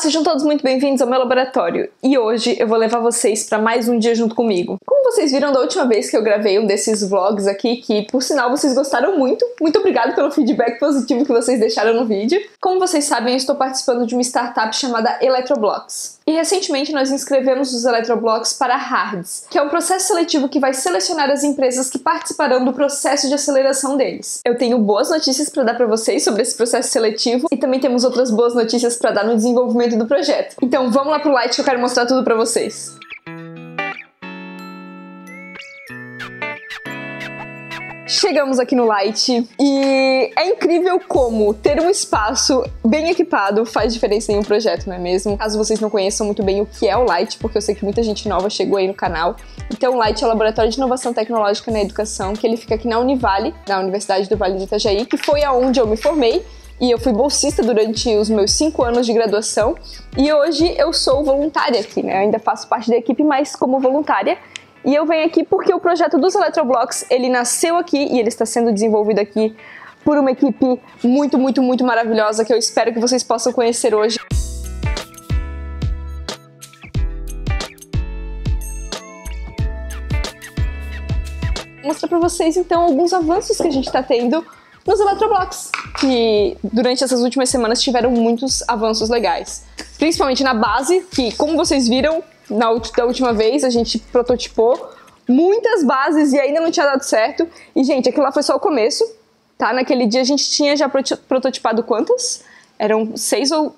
sejam todos muito bem-vindos ao meu laboratório e hoje eu vou levar vocês para mais um dia junto comigo. Como vocês viram da última vez que eu gravei um desses vlogs aqui, que por sinal vocês gostaram muito obrigado pelo feedback positivo que vocês deixaram no vídeo. Como vocês sabem, eu estou participando de uma startup chamada Eletroblocks. E recentemente nós inscrevemos os Eletroblocks para HARDS, que é um processo seletivo que vai selecionar as empresas que participarão do processo de aceleração deles. Eu tenho boas notícias para dar para vocês sobre esse processo seletivo e também temos outras boas notícias para dar no desenvolvimento do projeto. Então vamos lá pro Light que eu quero mostrar tudo para vocês. Chegamos aqui no Light e é incrível como ter um espaço bem equipado faz diferença em um projeto, não é mesmo? Caso vocês não conheçam muito bem o que é o Light, porque eu sei que muita gente nova chegou aí no canal. Então o Light é o Laboratório de Inovação Tecnológica na Educação, que ele fica aqui na Univale, na Universidade do Vale do Itajaí, que foi aonde eu me formei. E eu fui bolsista durante os meus 5 anos de graduação. E hoje eu sou voluntária aqui, né? Eu ainda faço parte da equipe, mas como voluntária. E eu venho aqui porque o projeto dos Eletroblocks, ele nasceu aqui e ele está sendo desenvolvido aqui por uma equipe muito maravilhosa que eu espero que vocês possam conhecer hoje. Vou mostrar para vocês então alguns avanços que a gente está tendo nos Eletroblocks, que durante essas últimas semanas tiveram muitos avanços legais. Principalmente na base, que como vocês viram, da última vez a gente prototipou muitas bases e ainda não tinha dado certo. E, gente, aquilo lá foi só o começo, tá? Naquele dia a gente tinha já prototipado quantas? Eram 6 ou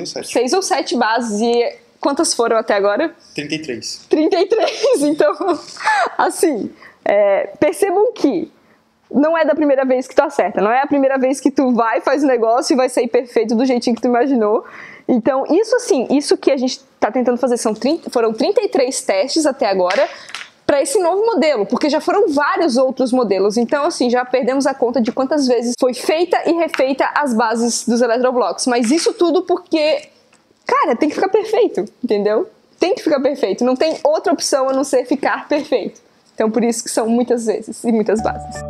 7 bases. E quantas foram até agora? 33. 33, então, assim, percebam que não é da primeira vez que tu acerta, não é a primeira vez que tu faz o negócio e vai sair perfeito do jeitinho que tu imaginou. Então, isso que a gente tá tentando fazer foram 33 testes até agora para esse novo modelo, porque já foram vários outros modelos. Então, assim, já perdemos a conta de quantas vezes foi feita e refeita as bases dos Eletroblocks. Mas isso tudo porque, cara, tem que ficar perfeito, entendeu? Tem que ficar perfeito, não tem outra opção a não ser ficar perfeito. Então, por isso que são muitas vezes e muitas bases.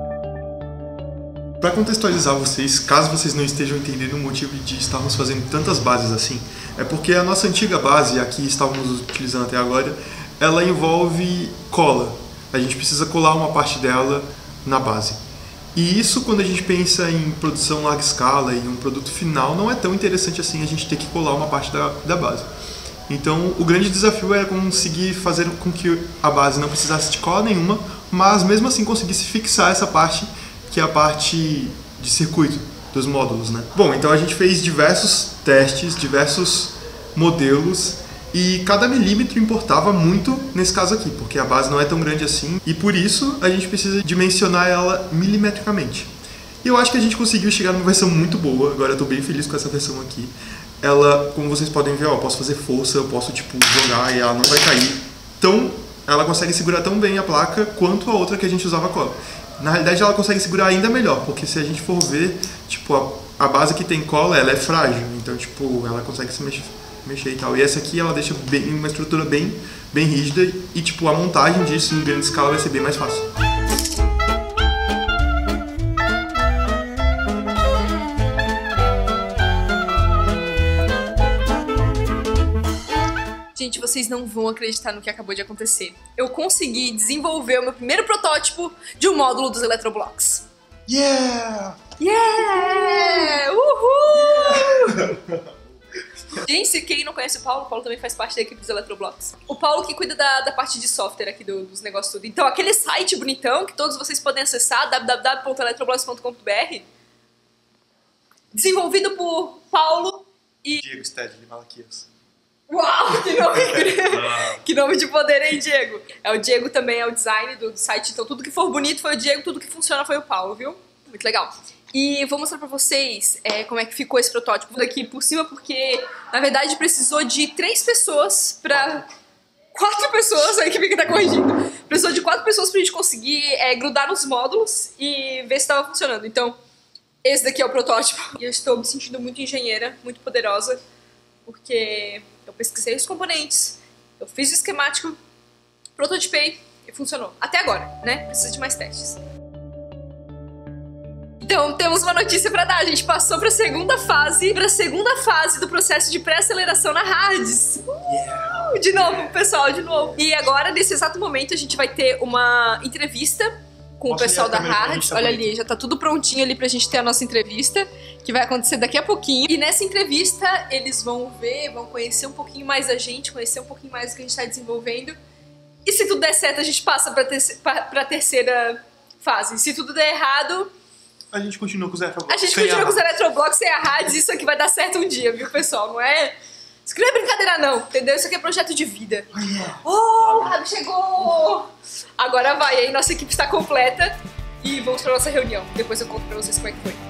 Para contextualizar vocês, caso vocês não estejam entendendo o motivo de estarmos fazendo tantas bases assim, é porque a nossa antiga base, a que estávamos utilizando até agora, ela envolve cola. A gente precisa colar uma parte dela na base. E isso, quando a gente pensa em produção larga escala e um produto final, não é tão interessante assim a gente ter que colar uma parte da base. Então, o grande desafio era conseguir fazer com que a base não precisasse de cola nenhuma, mas mesmo assim conseguisse fixar essa parte, que é a parte de circuito dos módulos, né? Bom, então a gente fez diversos testes, diversos modelos e cada milímetro importava muito nesse caso aqui, porque a base não é tão grande assim e por isso a gente precisa dimensionar ela milimetricamente. E eu acho que a gente conseguiu chegar numa versão muito boa, agora eu tô bem feliz com essa versão aqui. Ela, como vocês podem ver, ó, eu posso fazer força, eu posso tipo jogar e ela não vai cair. Então, ela consegue segurar tão bem a placa quanto a outra que a gente usava cola. Na realidade ela consegue segurar ainda melhor, porque se a gente for ver, tipo, a base que tem cola, ela é frágil, então tipo, ela consegue se mexer e tal. E essa aqui ela deixa uma estrutura bem rígida e tipo, a montagem disso em grande escala vai ser bem mais fácil. Gente, vocês não vão acreditar no que acabou de acontecer. Eu consegui desenvolver o meu primeiro protótipo de um módulo dos Eletroblocks. Yeah! Yeah! Uhul! Gente, quem não conhece o Paulo também faz parte da equipe dos Eletroblocks. O Paulo que cuida da parte de software aqui dos negócios tudo. Então, aquele site bonitão que todos vocês podem acessar, www.eletroblocks.com.br, desenvolvido por Paulo e Diego Stedley Malaquias. Uau, que nome incrível! Que nome de poder, hein, Diego? O Diego também é o design do site, então tudo que for bonito foi o Diego, tudo que funciona foi o Paulo, viu? Muito legal. E vou mostrar pra vocês como é que ficou esse protótipo daqui por cima, porque, na verdade, precisou de 3 pessoas pra... 4 pessoas, a equipe que tá corrigindo. Precisou de 4 pessoas pra gente conseguir grudar nos módulos e ver se tava funcionando. Então, esse daqui é o protótipo. E eu estou me sentindo muito engenheira, muito poderosa, porque eu pesquisei os componentes, eu fiz o esquemático, prototipei e funcionou. Até agora, né? Precisa de mais testes. Então temos uma notícia pra dar, a gente passou pra segunda fase do processo de pré-aceleração na Hards. De novo, pessoal, de novo. E agora, nesse exato momento, a gente vai ter uma entrevista com o pessoal da Hards. Olha ali, já tá tudo prontinho ali pra gente ter a nossa entrevista, que vai acontecer daqui a pouquinho. E nessa entrevista, eles vão conhecer um pouquinho mais a gente, conhecer um pouquinho mais do que a gente tá desenvolvendo. E se tudo der certo, a gente passa pra terceira fase. Se tudo der errado, a gente continua com os Eletroblocks. A gente continua com os Eletroblocks sem a Hards. Isso aqui vai dar certo um dia, viu, pessoal? Não é... Isso aqui não é brincadeira, não, entendeu? Isso aqui é projeto de vida. Oh, o Rabi chegou! Agora vai, aí nossa equipe está completa e vamos pra nossa reunião. Depois eu conto pra vocês como é que foi.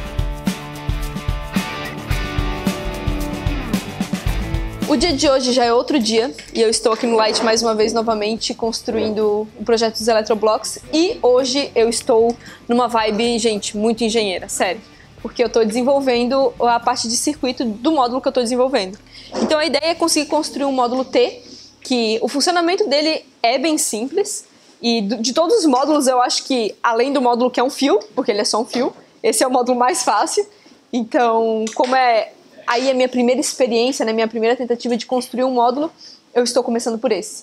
O dia de hoje já é outro dia e eu estou aqui no Light mais uma vez novamente construindo o projeto dos Eletroblocks e hoje eu estou numa vibe, gente, muito engenheira, sério. Porque eu estou desenvolvendo a parte de circuito do módulo que eu estou desenvolvendo. Então a ideia é conseguir construir um módulo T, que o funcionamento dele é bem simples, e de todos os módulos eu acho que, além do módulo que é um fio, porque ele é só um fio, esse é o módulo mais fácil. Então, como é aí a minha primeira experiência, né, minha primeira tentativa de construir um módulo, eu estou começando por esse.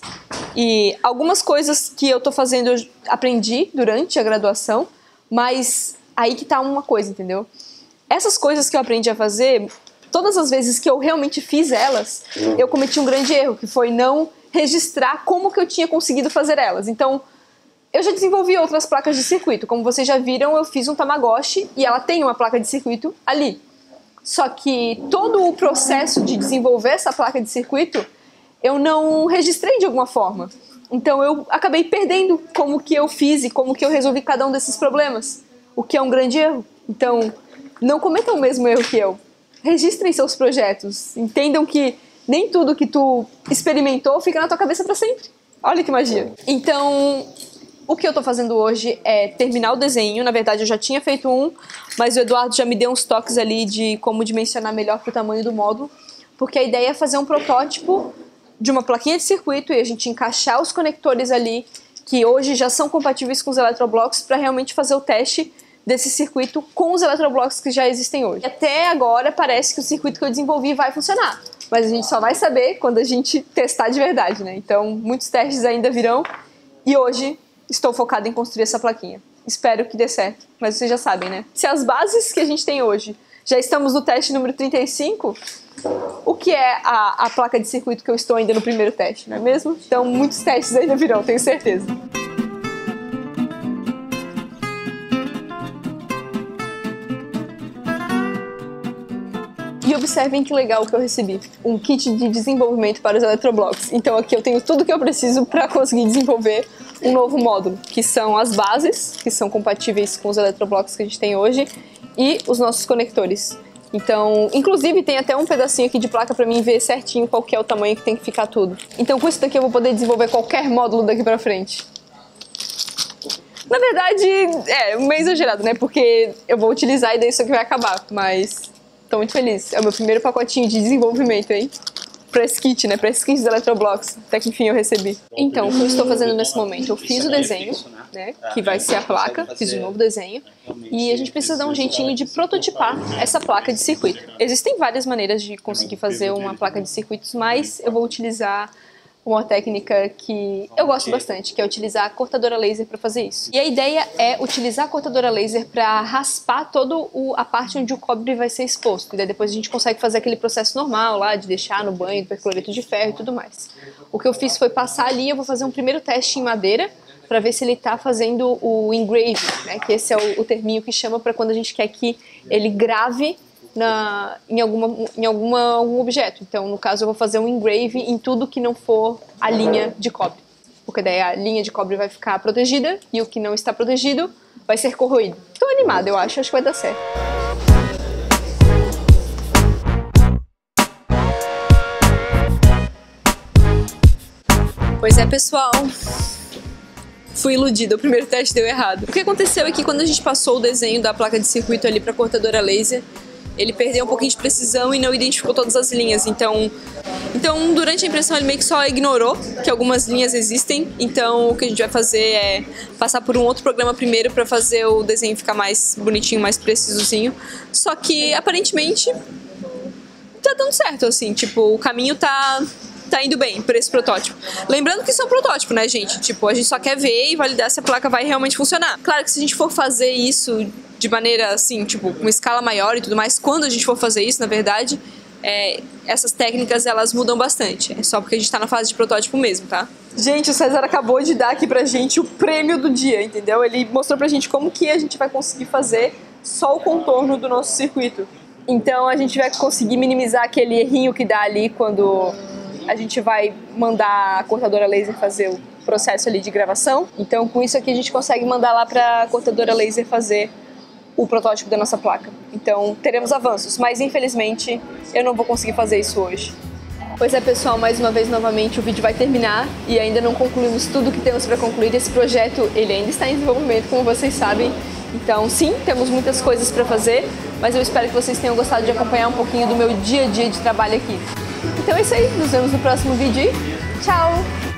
E algumas coisas que eu estou fazendo eu aprendi durante a graduação, mas aí que tá uma coisa, entendeu? Essas coisas que eu aprendi a fazer, todas as vezes que eu realmente fiz elas, eu cometi um grande erro, que foi não registrar como que eu tinha conseguido fazer elas. Então, eu já desenvolvi outras placas de circuito. Como vocês já viram, eu fiz um Tamagotchi e ela tem uma placa de circuito ali. Só que todo o processo de desenvolver essa placa de circuito, eu não registrei de alguma forma. Então, eu acabei perdendo como que eu fiz e como que eu resolvi cada um desses problemas, o que é um grande erro. Então, não cometam o mesmo erro que eu. Registrem seus projetos. Entendam que nem tudo que tu experimentou fica na tua cabeça pra sempre. Olha que magia. Então, o que eu tô fazendo hoje é terminar o desenho. Na verdade, eu já tinha feito um, mas o Eduardo já me deu uns toques ali de como dimensionar melhor pro tamanho do módulo. Porque a ideia é fazer um protótipo de uma plaquinha de circuito e a gente encaixar os conectores ali, que hoje já são compatíveis com os Eletroblocks, para realmente fazer o teste desse circuito com os Eletroblocks que já existem hoje. Até agora parece que o circuito que eu desenvolvi vai funcionar, mas a gente só vai saber quando a gente testar de verdade, né? Então muitos testes ainda virão e hoje estou focada em construir essa plaquinha. Espero que dê certo, mas vocês já sabem, né? Se as bases que a gente tem hoje, já estamos no teste número 35, o que é a placa de circuito que eu estou ainda no primeiro teste, não é mesmo? Então muitos testes ainda virão, tenho certeza. E observem que legal que eu recebi, um kit de desenvolvimento para os Eletroblocks. Então aqui eu tenho tudo que eu preciso para conseguir desenvolver um novo módulo, que são as bases, que são compatíveis com os Eletroblocks que a gente tem hoje, e os nossos conectores. Então, inclusive tem até um pedacinho aqui de placa para mim ver certinho qual que é o tamanho que tem que ficar tudo. Então com isso daqui eu vou poder desenvolver qualquer módulo daqui para frente. Na verdade, é meio exagerado, né? Porque eu vou utilizar e daí isso aqui vai acabar, mas tô muito feliz. É o meu primeiro pacotinho de desenvolvimento, hein? Pra esse kit, né? Pra esse kit dos Eletroblocks. Até que enfim eu recebi. Então, o que eu estou fazendo nesse momento? Eu fiz o desenho, né? Que vai ser a placa. Fiz um novo desenho. E a gente precisa dar um jeitinho de prototipar essa placa de circuito. Existem várias maneiras de conseguir fazer uma placa de circuitos, mas eu vou utilizar uma técnica que eu gosto bastante, que é utilizar a cortadora laser para fazer isso. E a ideia é utilizar a cortadora laser para raspar toda a parte onde o cobre vai ser exposto. E daí depois a gente consegue fazer aquele processo normal lá, de deixar no banho do percloreto de ferro e tudo mais. O que eu fiz foi passar ali, eu vou fazer um primeiro teste em madeira, para ver se ele está fazendo o engraving, né? Que esse é o terminho que chama para quando a gente quer que ele grave em algum objeto. Então, no caso, eu vou fazer um engraving em tudo que não for a linha de cobre. Porque daí a linha de cobre vai ficar protegida e o que não está protegido vai ser corroído. Tô animada, eu acho que vai dar certo. Pois é, pessoal. Fui iludida, o primeiro teste deu errado. O que aconteceu é que quando a gente passou o desenho da placa de circuito ali para a cortadora laser, ele perdeu um pouquinho de precisão e não identificou todas as linhas. Então durante a impressão ele meio que só ignorou que algumas linhas existem. Então o que a gente vai fazer é passar por um outro programa primeiro para fazer o desenho ficar mais bonitinho, mais precisozinho. Só que aparentemente tá dando certo, assim, tipo, o caminho tá indo bem por esse protótipo. Lembrando que isso é um protótipo, né, gente? Tipo, a gente só quer ver e validar se a placa vai realmente funcionar. Claro que se a gente for fazer isso de maneira, assim, tipo, com escala maior e tudo mais, quando a gente for fazer isso, na verdade, essas técnicas, elas mudam bastante. É só porque a gente tá na fase de protótipo mesmo, tá? Gente, o César acabou de dar aqui pra gente o prêmio do dia, entendeu? Ele mostrou pra gente como que a gente vai conseguir fazer só o contorno do nosso circuito. Então a gente vai conseguir minimizar aquele errinho que dá ali quando a gente vai mandar a cortadora laser fazer o processo ali de gravação. Então com isso aqui a gente consegue mandar lá para a cortadora laser fazer o protótipo da nossa placa. Então teremos avanços, mas infelizmente eu não vou conseguir fazer isso hoje. Pois é, pessoal, mais uma vez, novamente, o vídeo vai terminar e ainda não concluímos tudo que temos para concluir. Esse projeto, ele ainda está em desenvolvimento, como vocês sabem. Então, sim, temos muitas coisas para fazer, mas eu espero que vocês tenham gostado de acompanhar um pouquinho do meu dia a dia de trabalho aqui. Então é isso aí, nos vemos no próximo vídeo e tchau!